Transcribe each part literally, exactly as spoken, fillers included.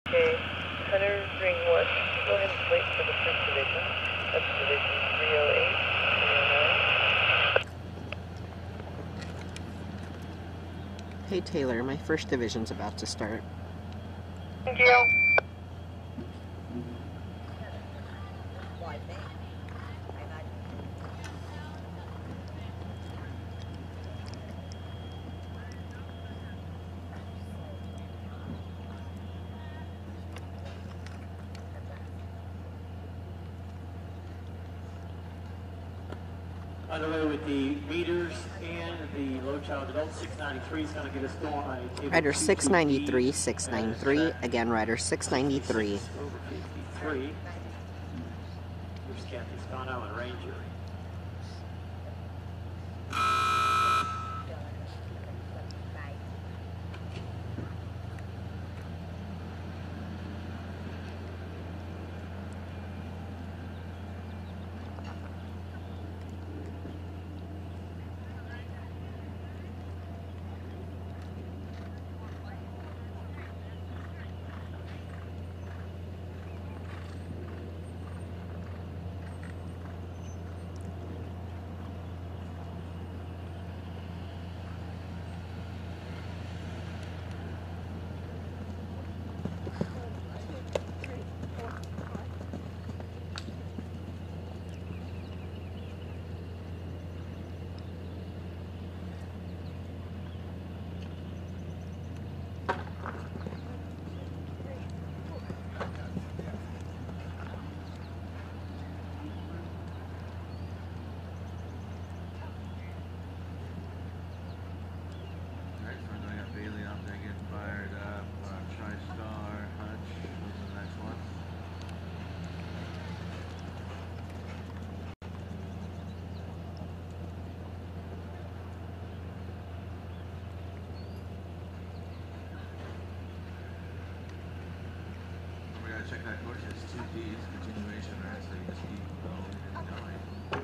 Okay, Hunter Ring one, go ahead and wait for the first division. That's division three oh eight, three oh nine. Hey Taylor, my first division's about to start. Thank you. Underway with the meters and the low child adult. Six ninety-three is going to get us going on a table. Rider six ninety-three, six ninety-three, again Rider six ninety-three. Over fifty-three. Here's Kathy Spano and Ranger. Check that course, it's two Ds, continuation, right? So you just keep going and going.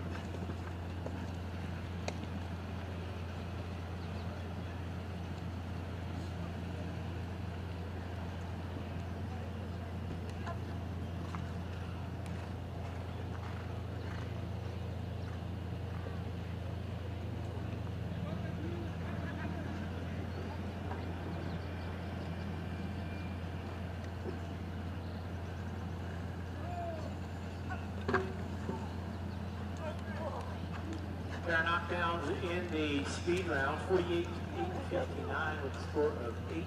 There are knockdowns in the speed round. forty-eight, eight fifty-nine with a score of eight.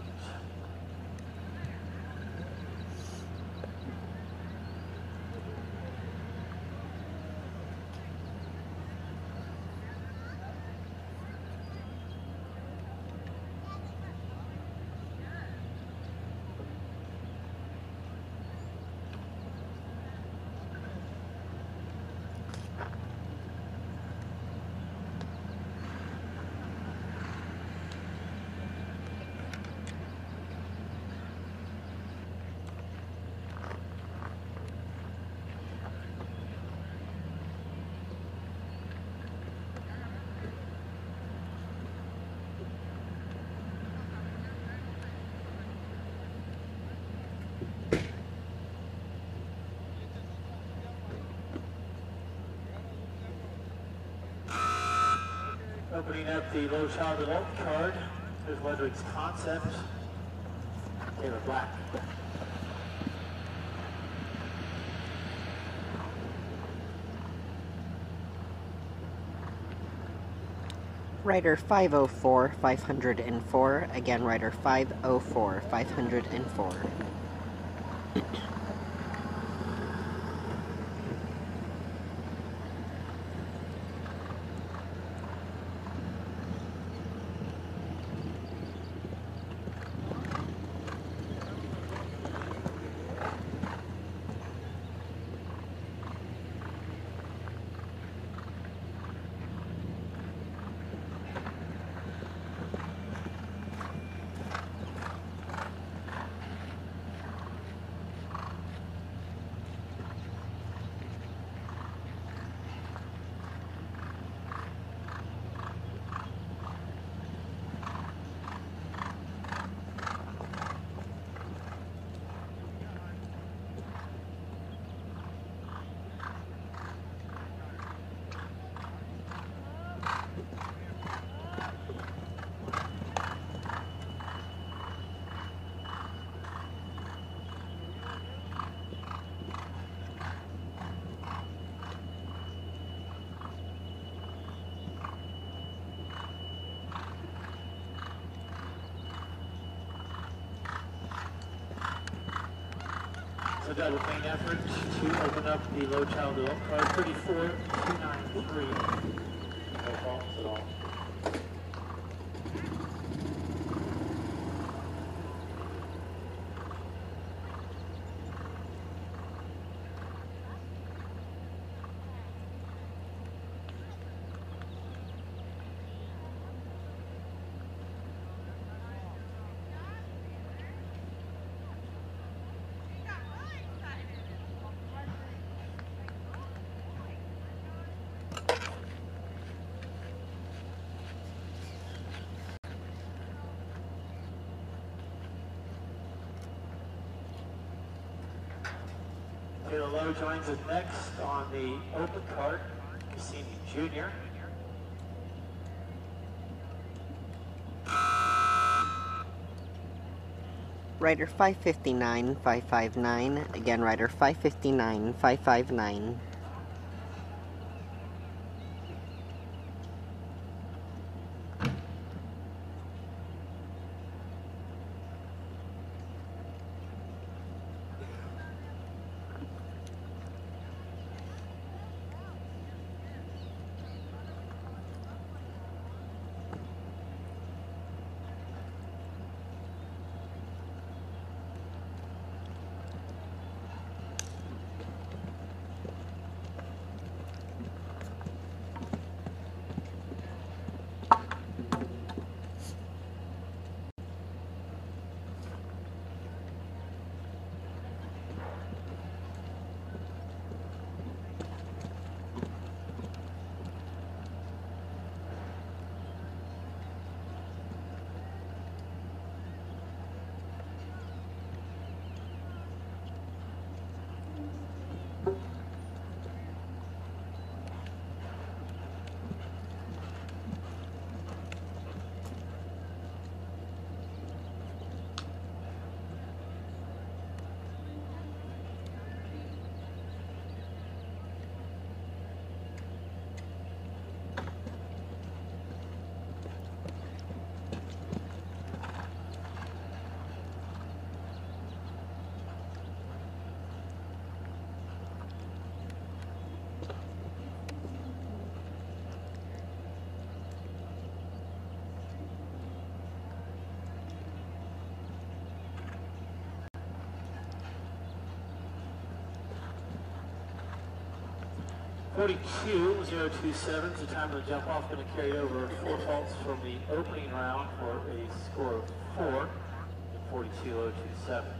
Opening up the low child adult card, there's Ludwig's Concept, Taylor Black. Rider five oh four, five hundred four, again Rider five oh four, five hundred four. So double clean effort to open up the low child development car thirty-four two ninety-three. No faults at all. Taylor Lowe joins us next on the open cart, Cassini Junior Rider five fifty-nine, five five nine, again rider five fifty-nine, five five nine. forty-two zero two seven is the time of the jump off, going to carry over four faults from the opening round for a score of four, forty-two zero two seven.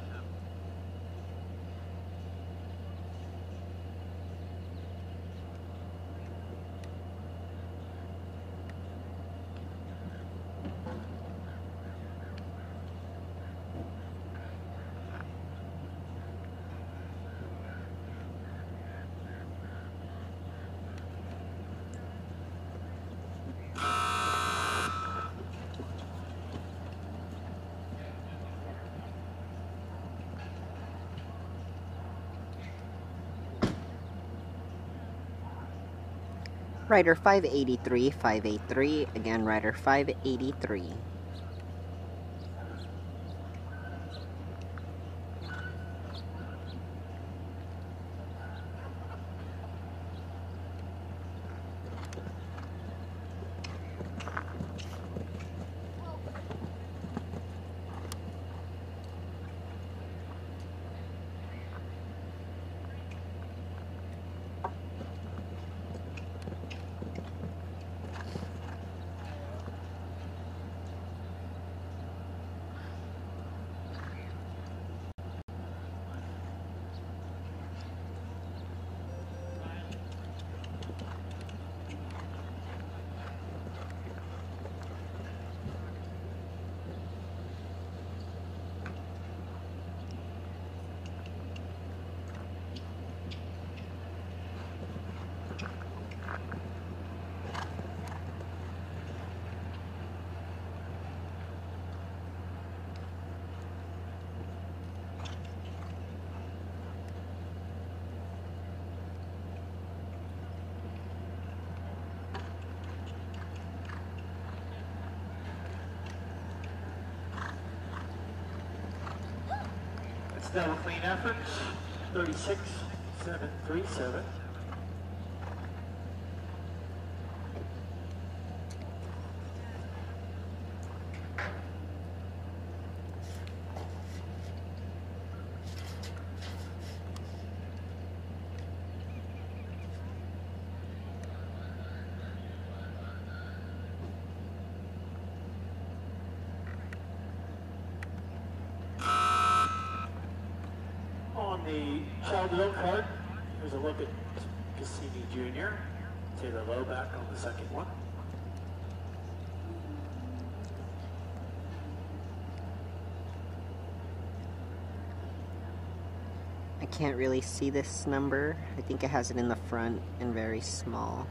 Rider five eighty-three, five eighty-three, again rider five eighty-three. Double clean effort thirty-six seven three seven. On the child development card, here's a look at Cassini Junior Taylor Lowe back on the second one. I can't really see this number. I think it has it in the front and very small.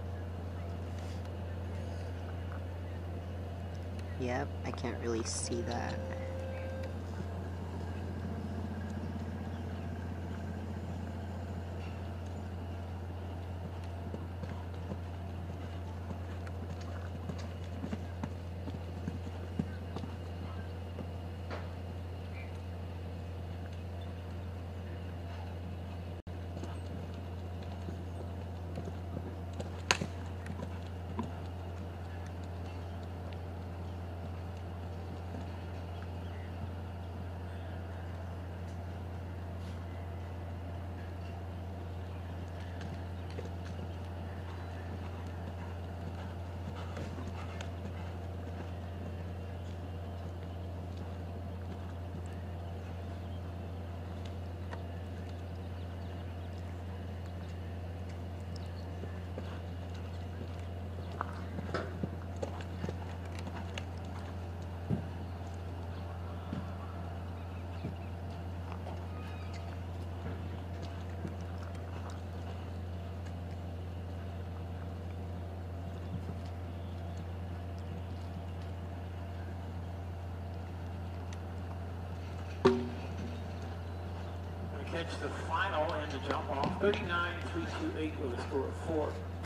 Yep, I can't really see that. Catch the final and the jump off, thirty-nine three two eight with a score of four.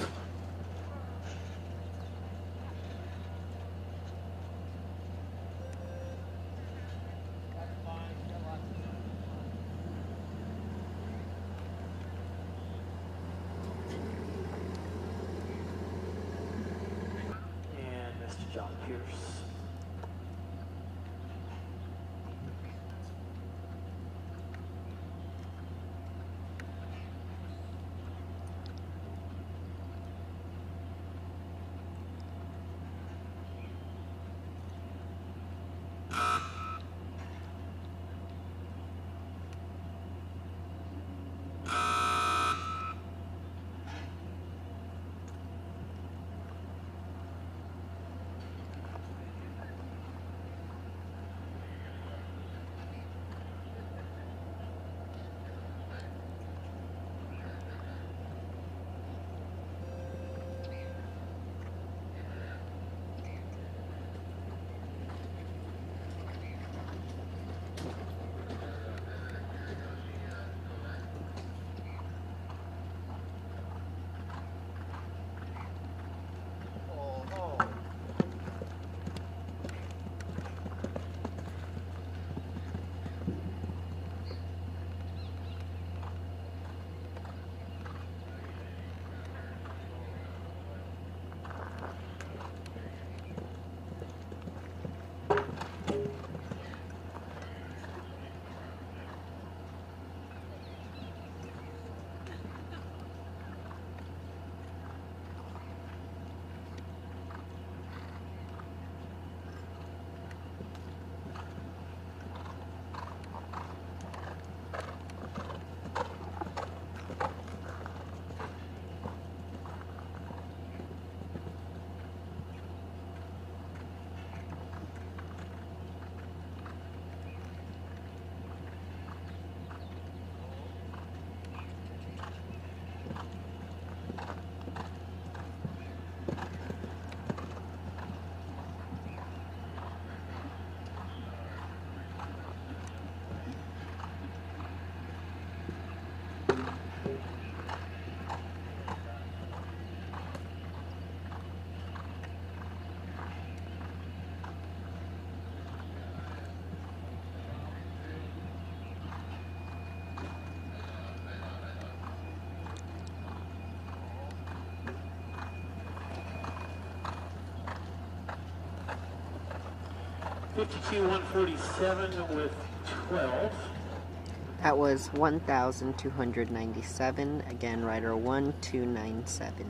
And Mister John Pierce. fifty-two one forty-seven with twelve. That was one thousand two hundred ninety-seven. Again, rider one two nine seven.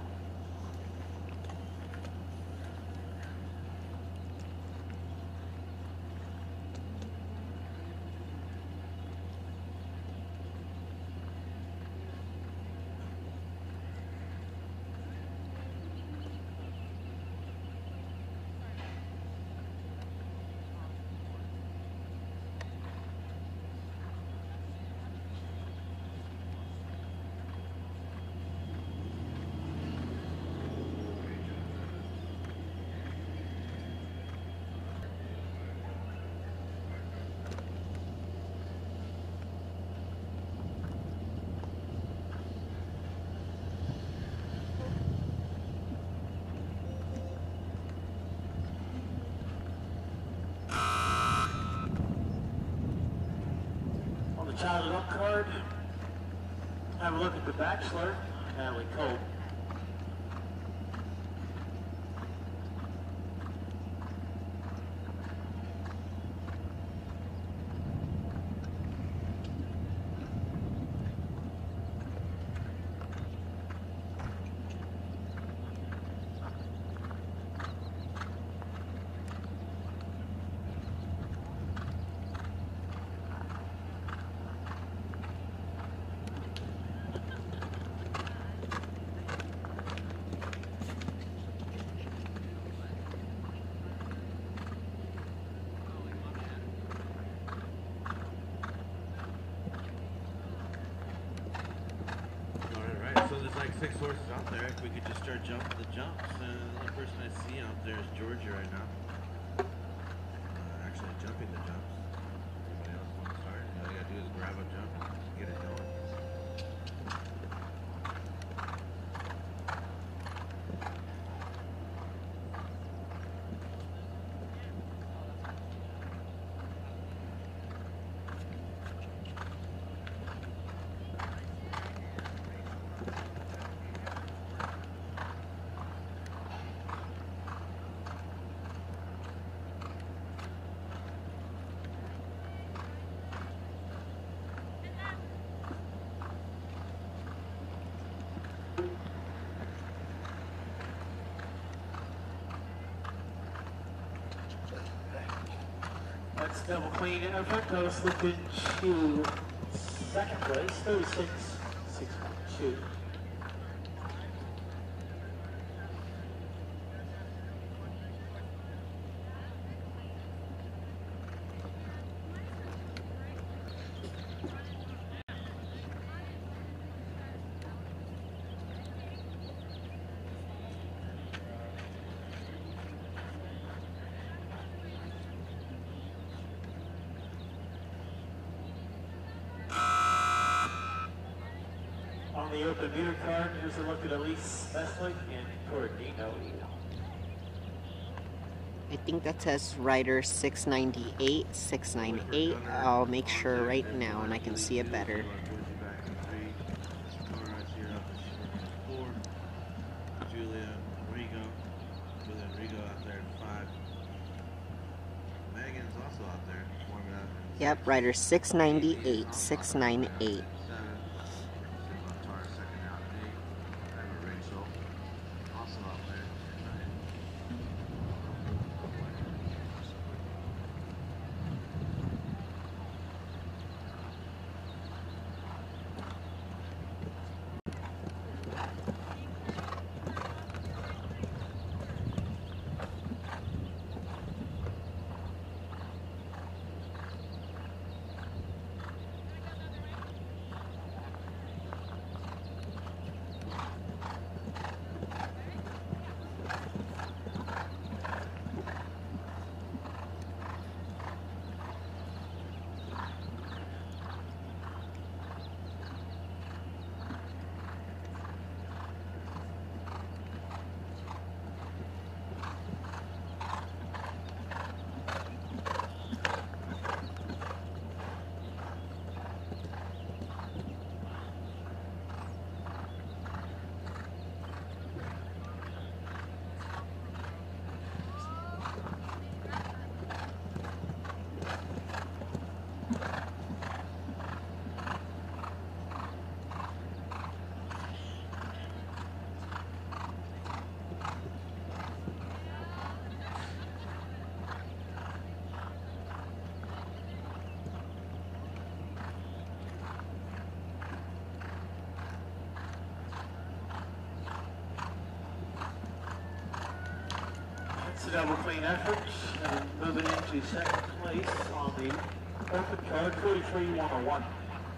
Child up card. Have a look at the Bachelor, Natalie Cole. Six horses out there. If we could just start jumping the jumps, and the only person I see out there is Georgia right now. Uh, actually jumping the jumps. Anybody else want to start? All you gotta do is grab a jump and get it going. That's double clean effort. Goes looking to second place, thirty-six six two. On the open meter card, here's a look at Elise Veslick and Tordino. I think that says rider six ninety-eight, six ninety-eight. I'll make sure right now and I can see it better. Julia Rigo. Julia Rigo out there in five. Megan's also out there warming up. Yep, rider six ninety-eight, six ninety-eight. a double clean effort. And moving into second place on the open card, forty-three one oh one.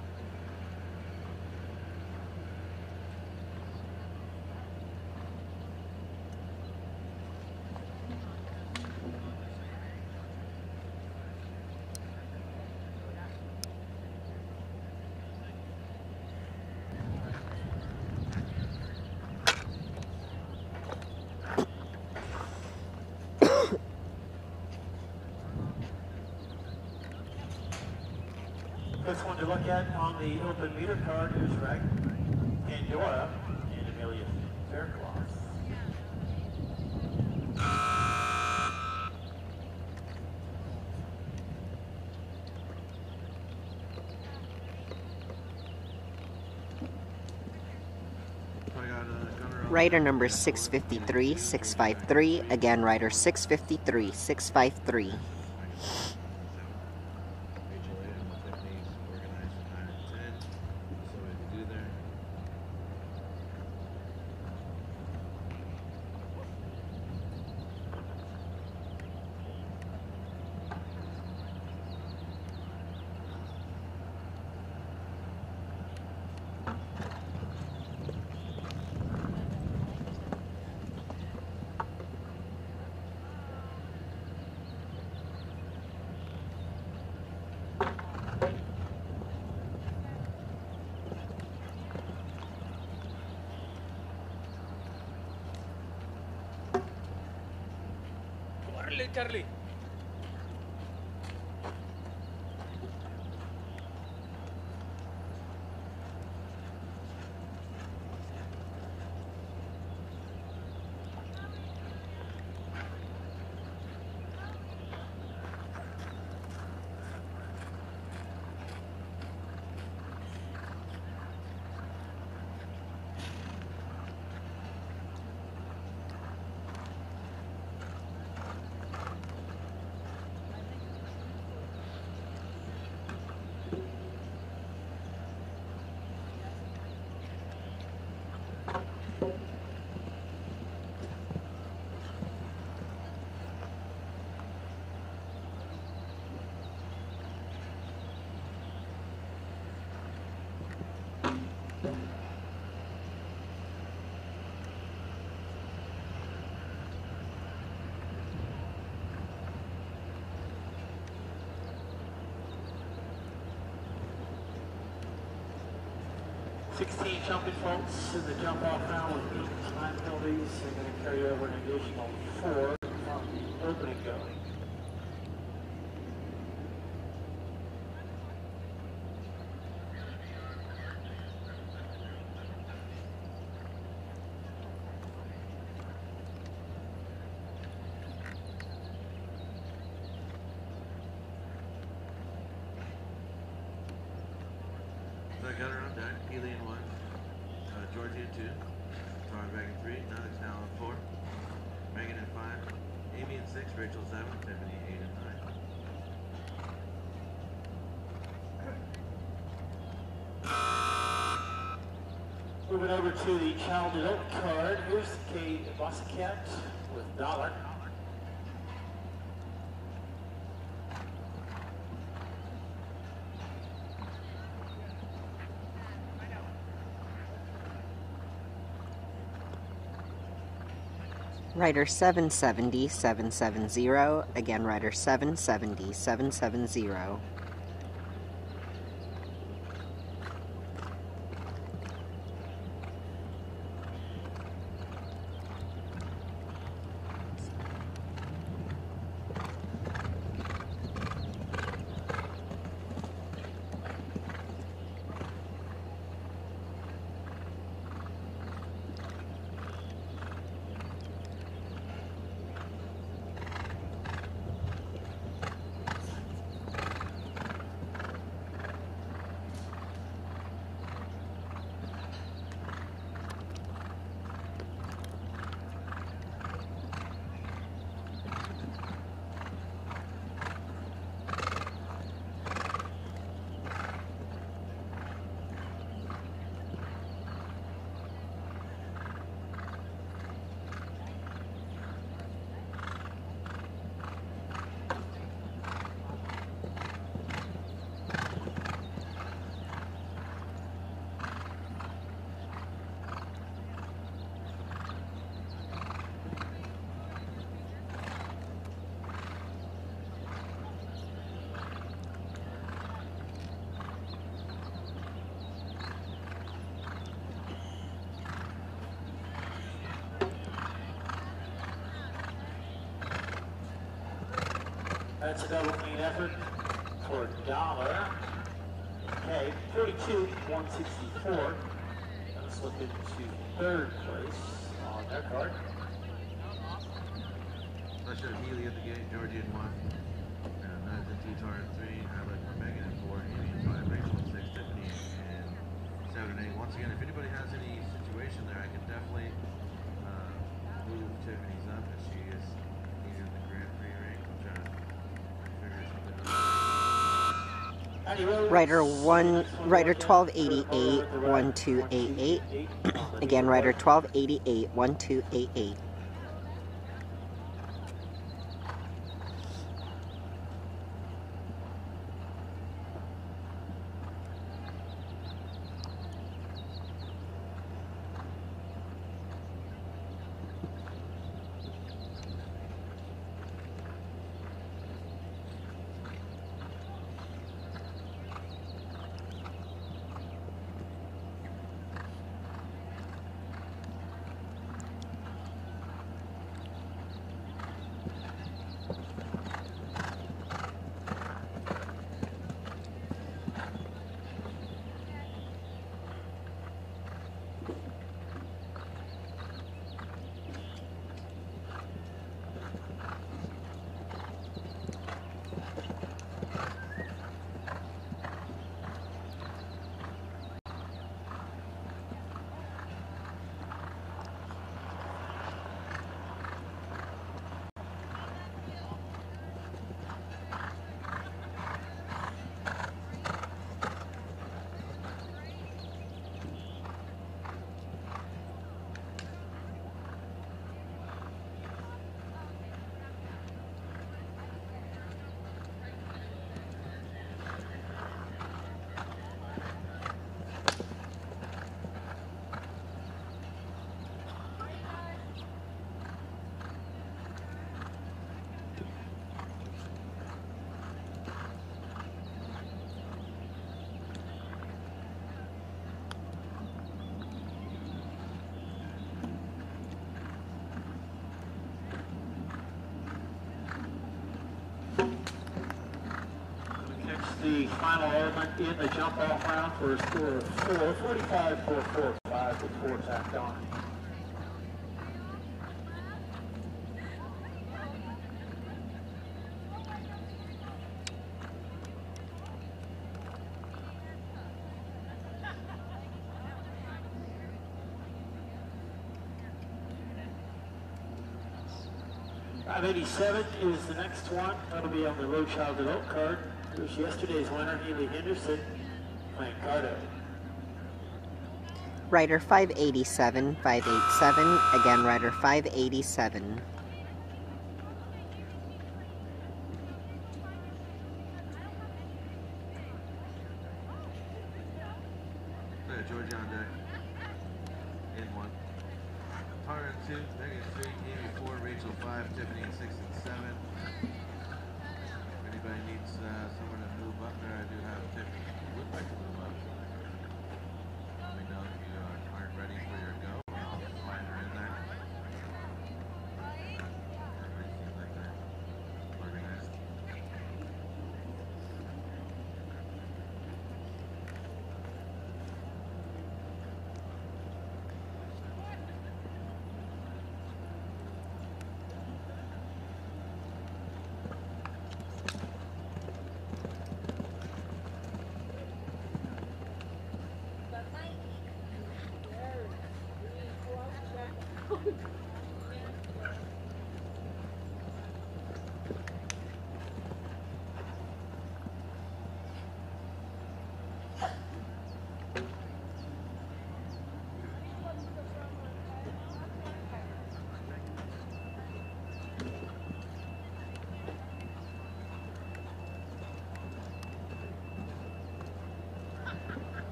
This one to look at on the open meter card is Rag Pandora and Amelia Faircloth. I got a gunner on. Rider number six fifty-three six five three, again rider six fifty-three six five three. Charlie, Charlie. sixteen jumping faults in the jump off round with eight time penalties. They're going to carry over an additional four from the opening going. So I got her on deck, Healy in one, uh, Georgie in two, Tara back in three, Nunix now on four, Megan in five, Amy in six, Rachel seven, Tiffany eight and nine. Moving over to the child adult card, here's Kate Bossacat with Dollar. Rider seven seventy seven seven zero, again rider seven seventy seven seven zero. That's a double clean effort for a dollar. Okay, forty-two, one sixty-four. Let's look into third place on their card. Let's show Healy at the gate, Georgie in one. And Nathan T-Tar in three, Alec, Megan in four, Amy in five, Rachel in six, Tiffany in seven and eight. Once again, if anybody has any situation there, I can definitely uh, move Tiffany's up as she is either in the Grand Prix rank. I'm trying to figure something out. Rider one, Rider twelve eighty-eight, one two eight eight. Again, Rider twelve eighty-eight, one two eight eight. The final element in the jump off round for a score of four, forty-five, four, four, five with four tacked on. five eighty-seven is the next one. That'll be on the Rothschild Adult card. Here's yesterday's winner, Healy Henderson, playing Cardo. Rider five eighty-seven, five eighty-seven. Again, Rider five eighty-seven. There, Georgia on deck. In one. Tara in two, Megan in three, Amy four, Rachel five, Tiffany in six and seven. If anybody needs uh, someone to move up there, I do have Tiffany who would like to move up. Let me know if you uh, aren't ready for your go. I'll slide her in there. Everybody seems like they're organized.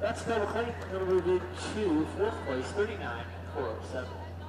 That's Phil Clayton, going to move into fourth place, thirty-nine four oh seven.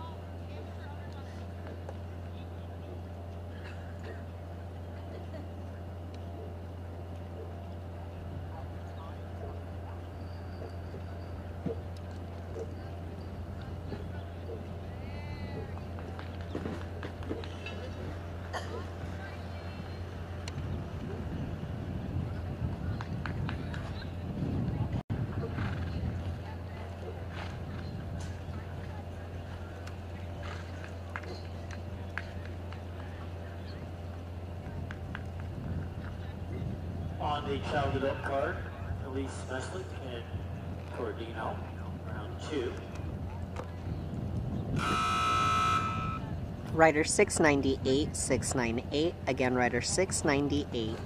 On the child adult card, Elise Meslick and Cordino, round two. Rider six ninety-eight, six ninety-eight, again rider six ninety-eight.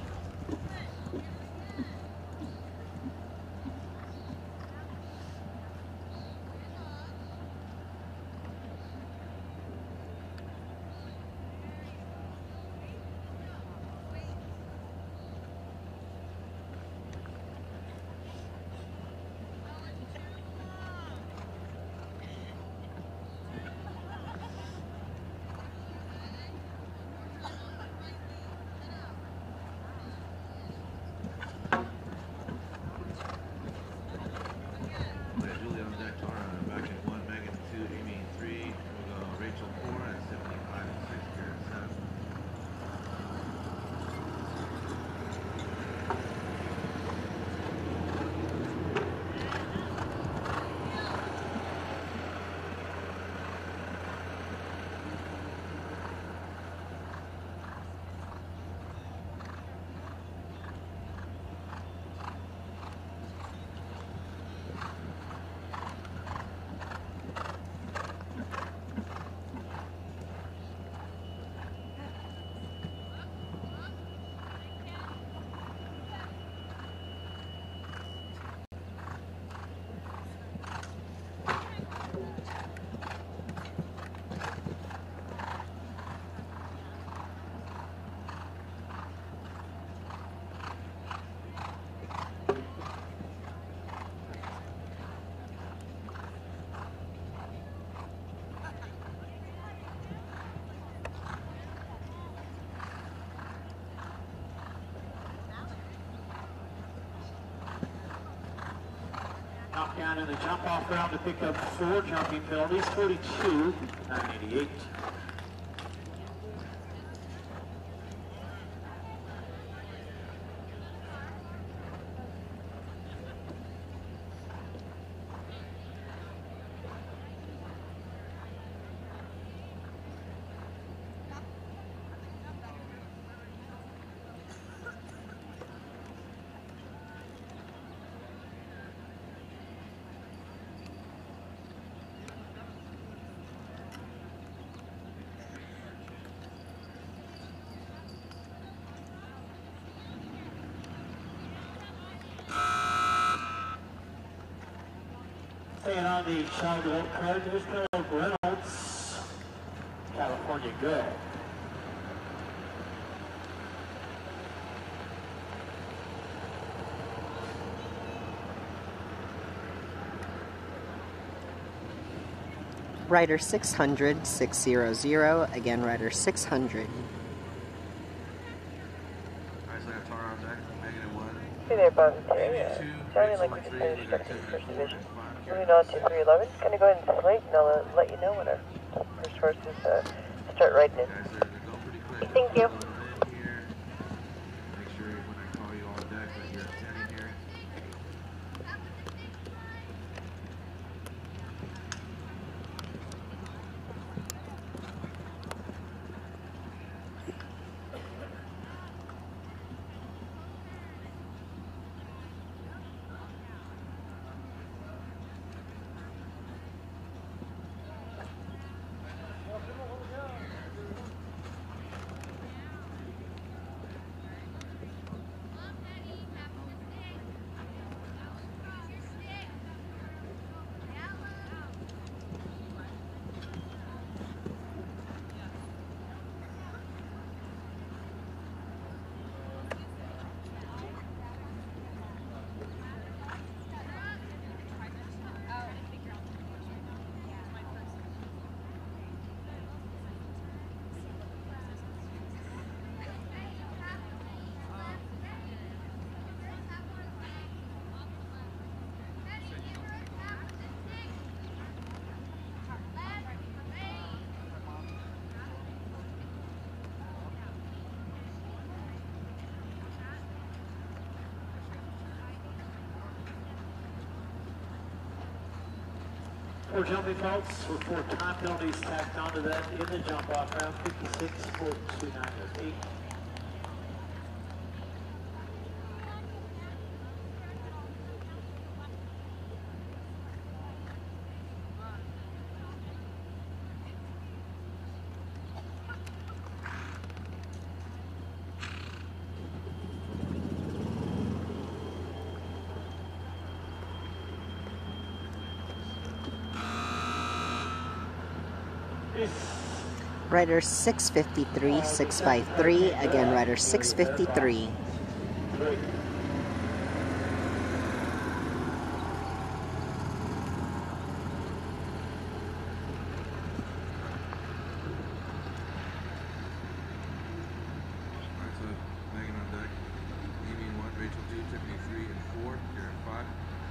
Knockdown in the jump off round to pick up four jumping penalties, forty-two nine eighty-eight. Staying on the child adult card, there's Caleb Reynolds, California Go. Rider six hundred, six hundred, again rider six hundred. Hey there, Bob. Yeah. Sounding like we just finished up in first division. Moving on to three eleven. Going to go ahead and slate, and I'll uh, let you know when our first horses uh, start riding in. Thank you. Four jumping faults with four time penalties tacked onto that in the jump off round fifty-six, four two nine eight. Rider six fifty-three, six fifty-three, again rider six fifty-three. Megan on deck, Amy in one, Rachel two, Tiffany three and four, Karen five.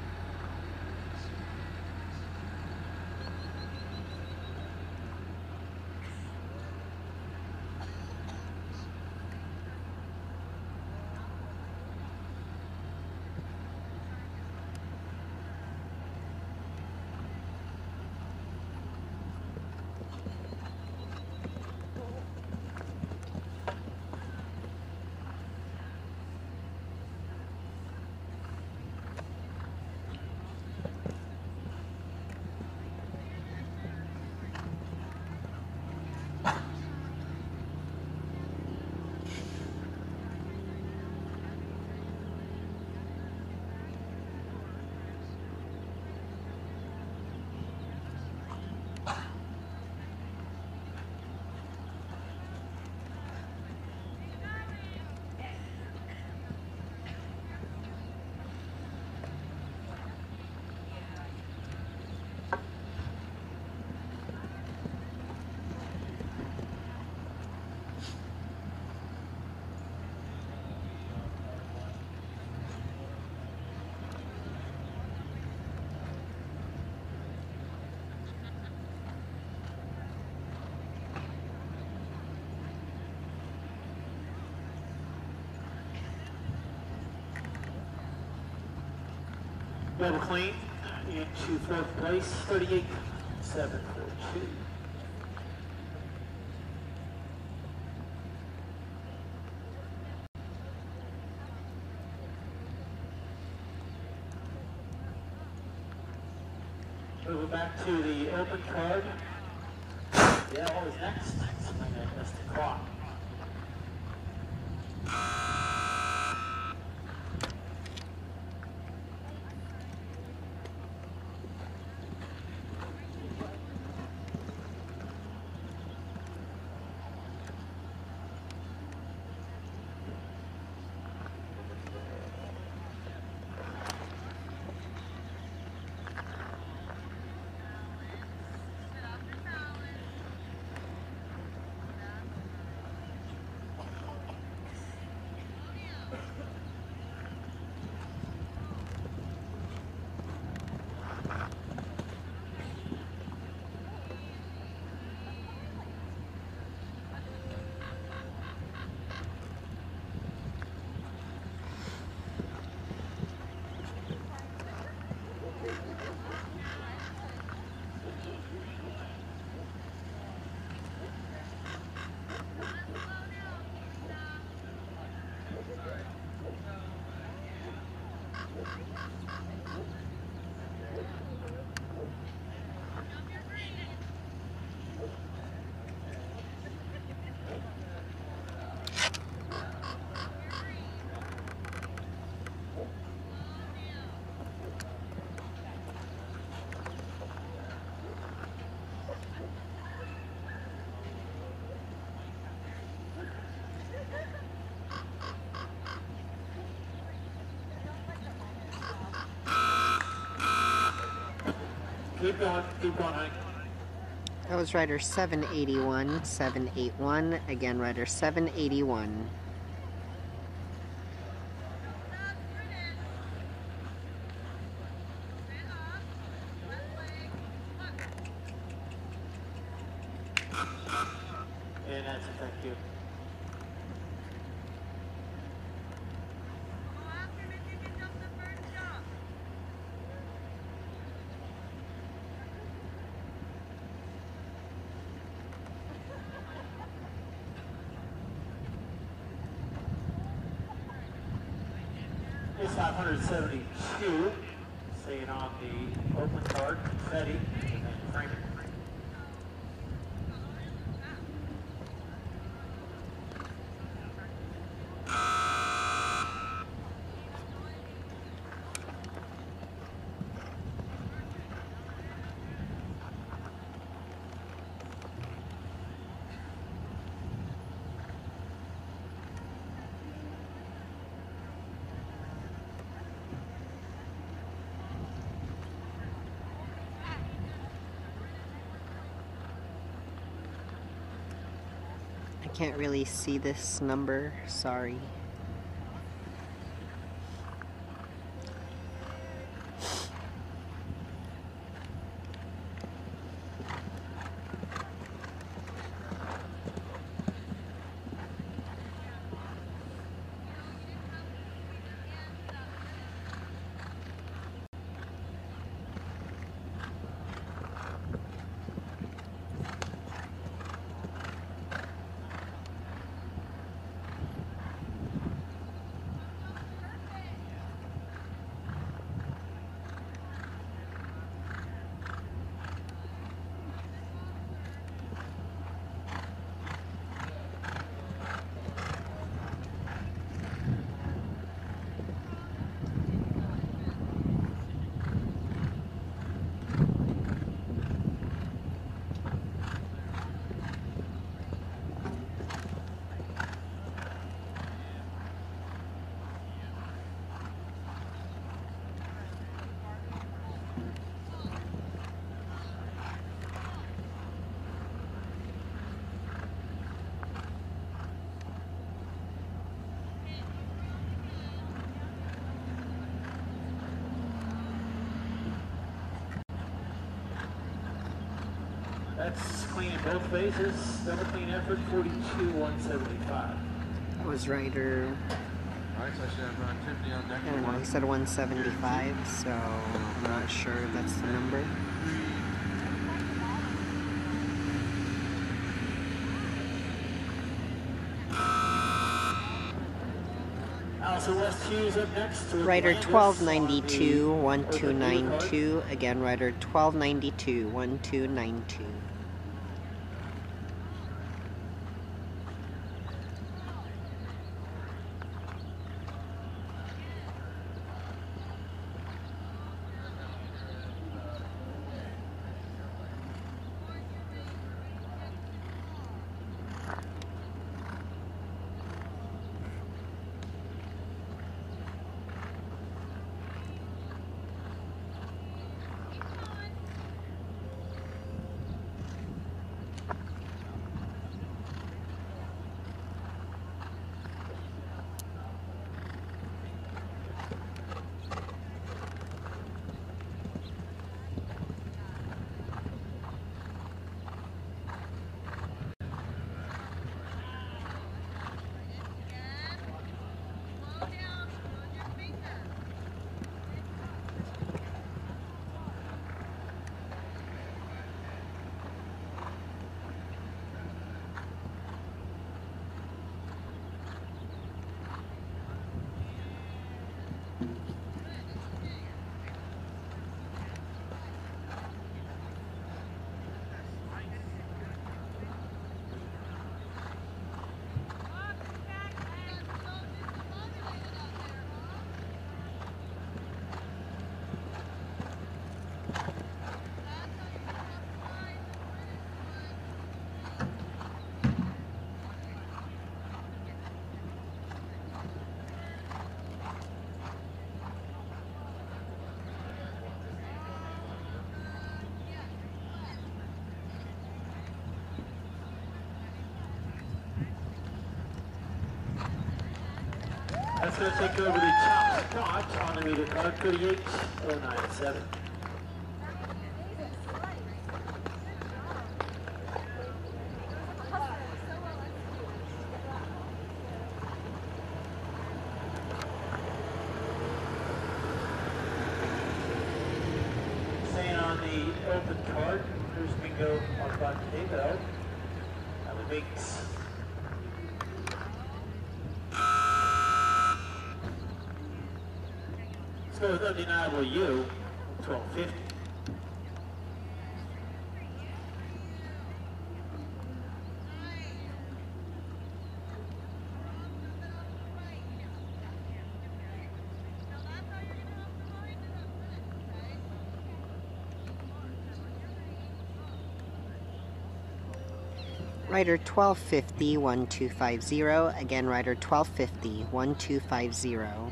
Double clean into fourth place, thirty-eight seven forty-two. Moving back to the open card. Yeah, what was next? Something that missed the clock. Keep going, keep going, honey. That was rider seven eighty-one, seven eighty-one, again rider seven eighty-one. And that's it, thank you. five hundred seventy-two. Staying on the open card, Confetti, and then Frank. I can't really see this number, sorry. That's clean in both phases. Double clean effort, forty-two one seventy-five. That was Ryder. Alright, so I should have uh, Tiffany on deck. I don't know, he said one seventy-five, so I'm not sure if that's the number. Allison West Hughes up next. Ryder twelve ninety-two, one two nine two. Again, Ryder twelve ninety-two, one two nine two. That's going to take over the top spot on the meter card, thirty-eight oh nine seven. Staying on the open card, here's Mingo Arpateo. That would make Let's go with Undeniable You, twelve fifty. Rider twelve fifty, one two five zero. Again, Rider twelve fifty, one two five zero.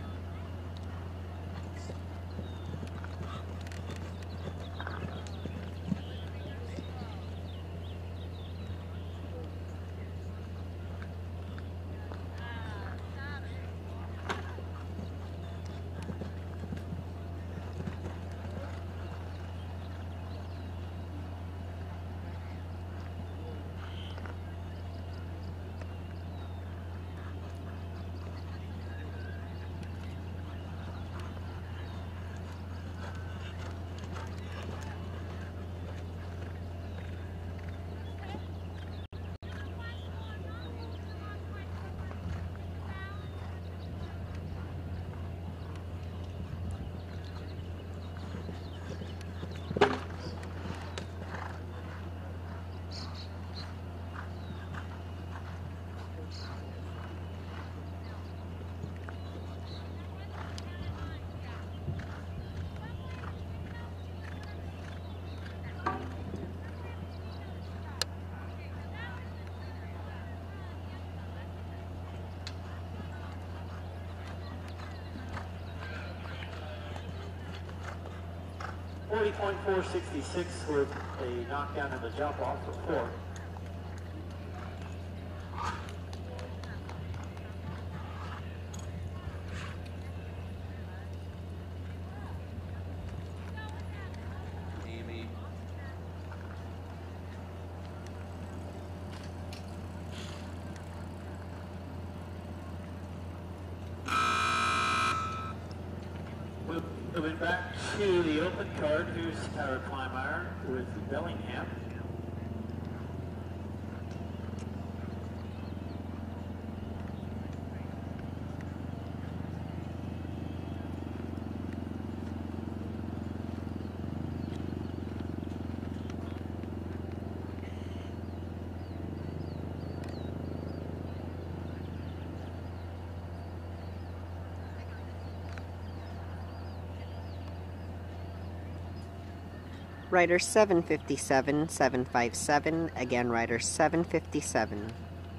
forty point four six six with a knockdown and a jump off for four. Amy. Moving back to the open card, here's Tara Kleinmeyer with Bellingham. Rider seven fifty-seven, seven five seven. Again, Rider seven fifty-seven.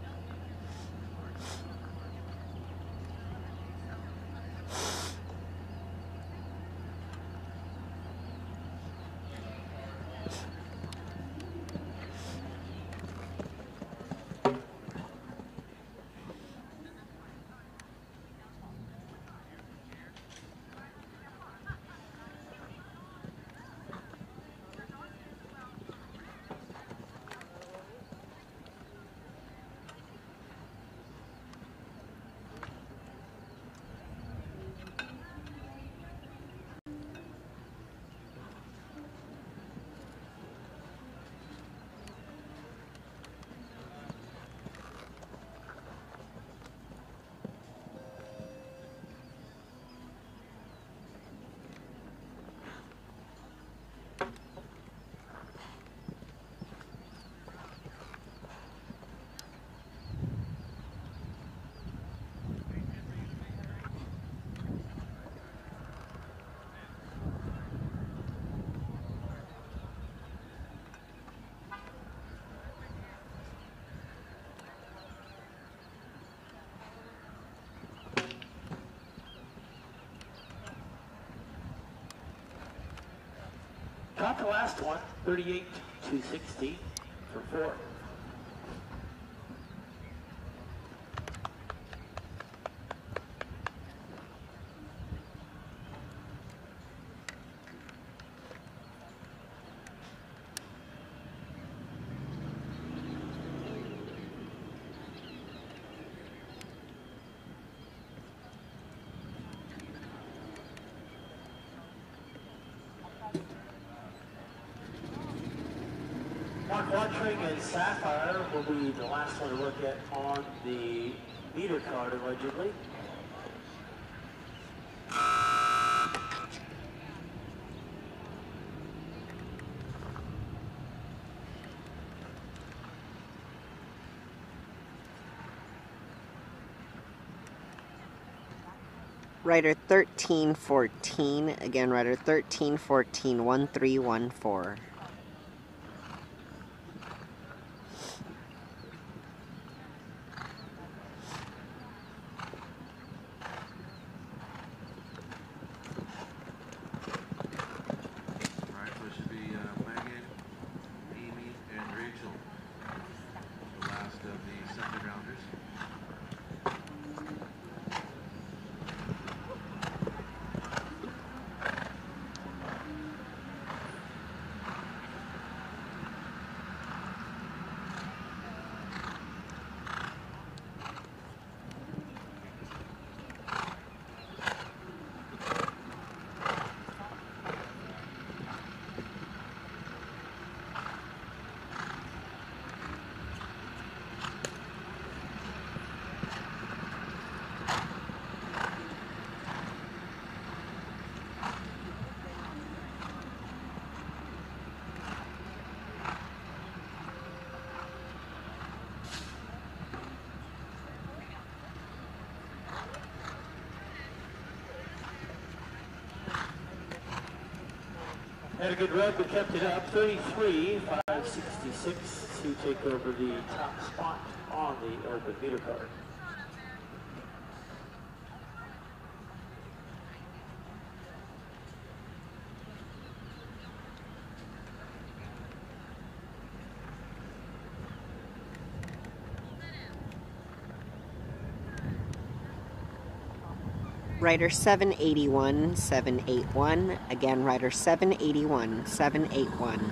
Got the last one, thirty-eight two sixty for four. Mark Watring and Sapphire will be the last one to look at on the meter card, allegedly. Rider thirteen fourteen, again rider thirteen fourteen, one three one four. Alright, so it should be uh, Megan, Amy, and Rachel, the last of the second rounders. Had a good run, but kept it up. thirty-three five sixty-six to take over the top spot on the open meter card. Rider seven eighty-one, seven eighty-one, again rider seven eighty-one, seven eighty-one.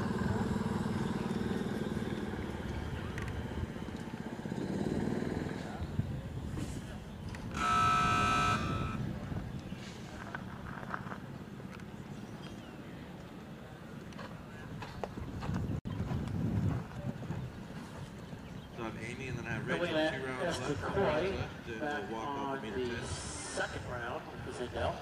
So I have Amy and then I have And Rachel, we two rounds asked left, the two rounds Coy left, and back we'll walk off on the meter the ten. second round with Zindel.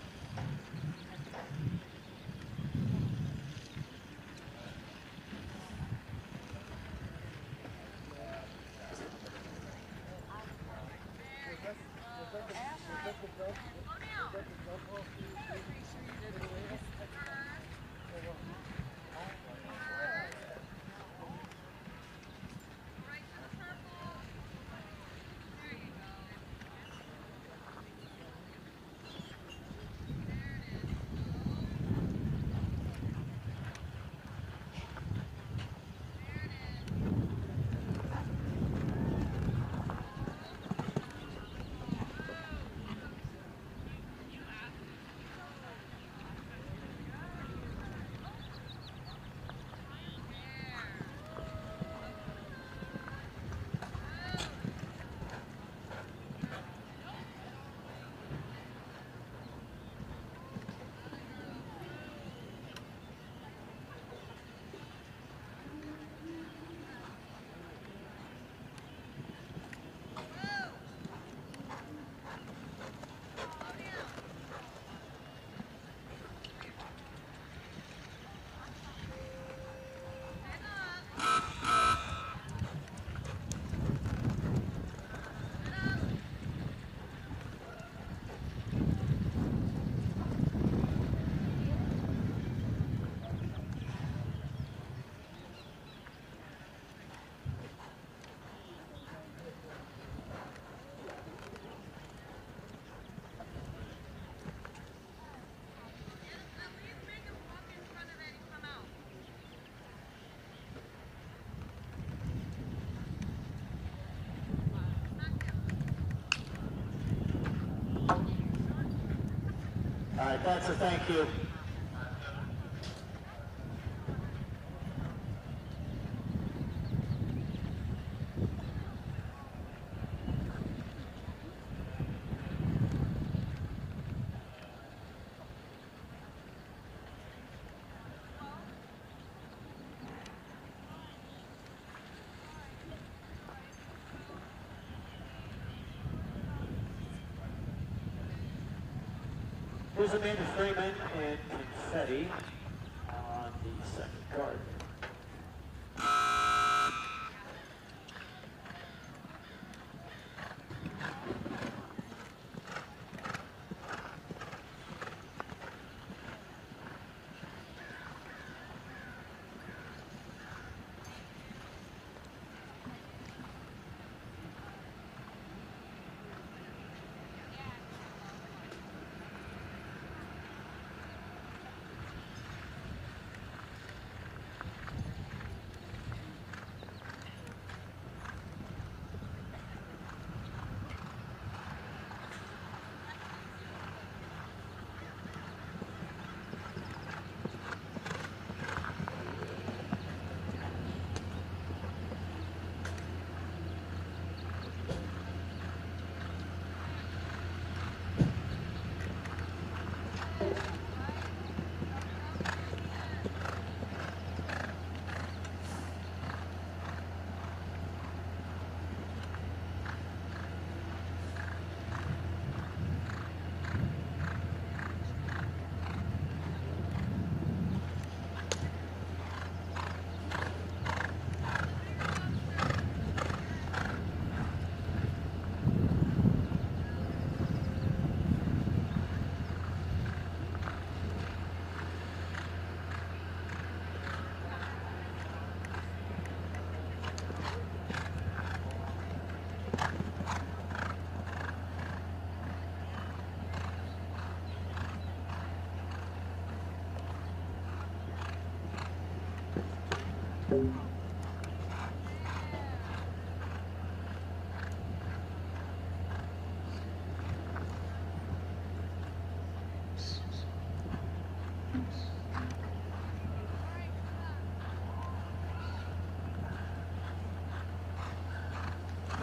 All right, that's a thank you. Here's Amanda Freeman and Confetti on the second card.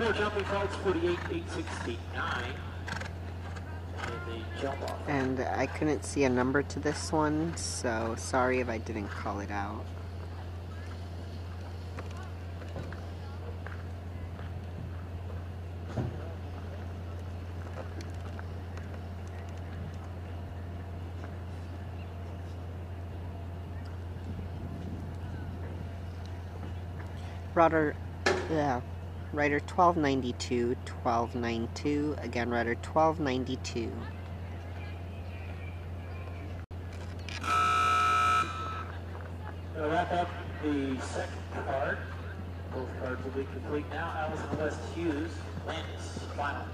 four jumping folks, forty-eight eight sixty-nine. And they jump off. And I couldn't see a number to this one, so sorry if I didn't call it out. Rider, yeah, Rider twelve ninety-two, twelve ninety-two, again Rider twelve ninety-two. Gonna wrap up the second card. Both cards will be complete now. Allison West Hughes, Landis, final.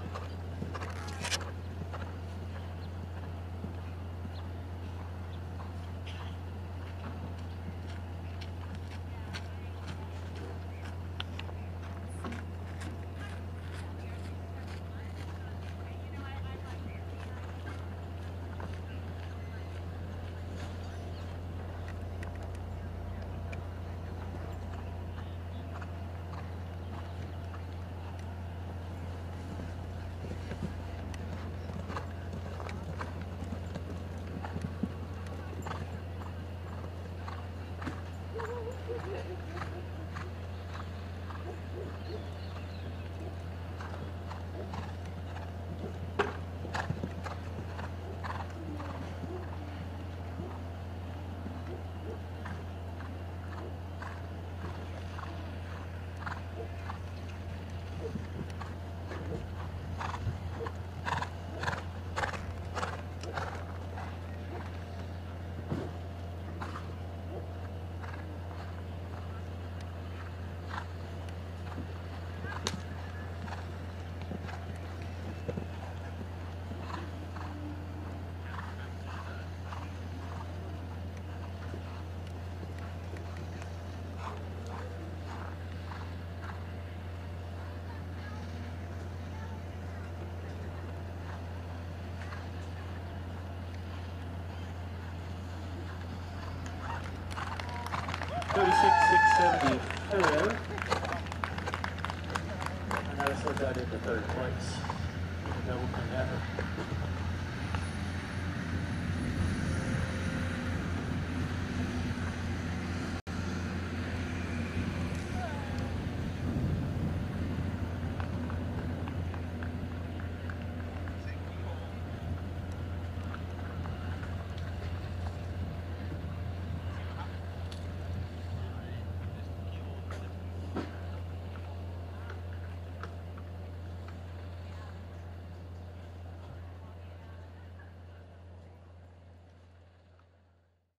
thirty-six six seventy-four. And that was got into third place. Double pin effort.